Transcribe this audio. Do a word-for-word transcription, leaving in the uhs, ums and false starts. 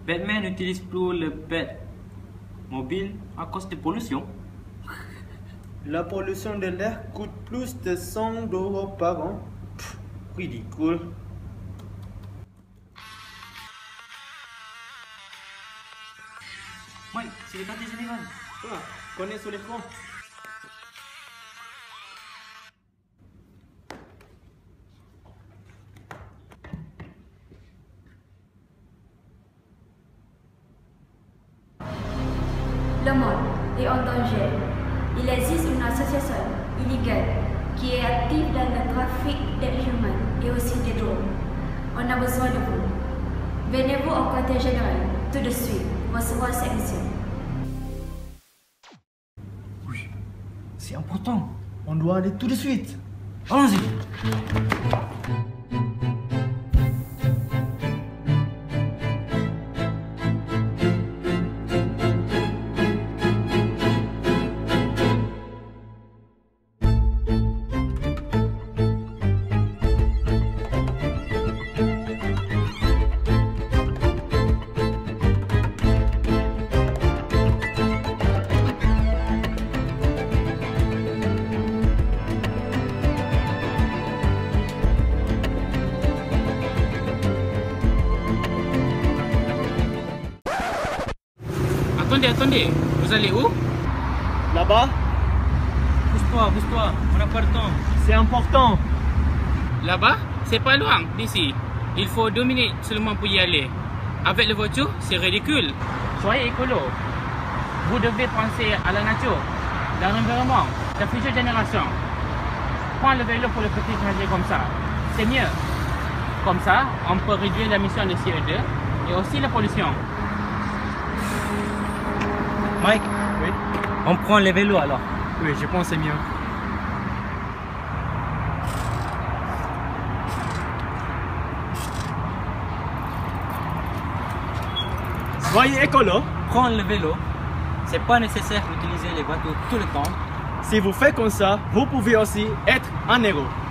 Batman n'utilise plus le bat mobile à cause de pollution. La pollution de l'air coûte plus de cent euros par an. Pff, ridicule. Mike, c'est le quartier général. Toi, connais sur l'écran. Le monde est en danger. Il existe une association illégale qui est active dans le trafic d'êtres humains et aussi des drogues. On a besoin de vous. Venez-vous au quartier général tout de suite pour recevoir cette mission. Oui, c'est important. On doit aller tout de suite. Allons-y. Attendez, attendez, vous allez où? Là-bas, Pousse-toi, pousse-toi, on n'a pas le temps. c'est important. Là-bas, c'est pas loin d'ici. Il faut deux minutes seulement pour y aller. Avec la voiture, c'est ridicule. Soyez écolo. Vous devez penser à la nature, à l'environnement, la future génération. Prends le vélo pour le petit trajet comme ça. C'est mieux. Comme ça, on peut réduire l'émission de C O deux et aussi la pollution. Mike, Oui, on prend les vélos alors. oui, je pense que c'est mieux. Soyez écolo. Prends le vélo. C'est pas nécessaire d'utiliser les voitures tout le temps. Si vous faites comme ça, vous pouvez aussi être un héros.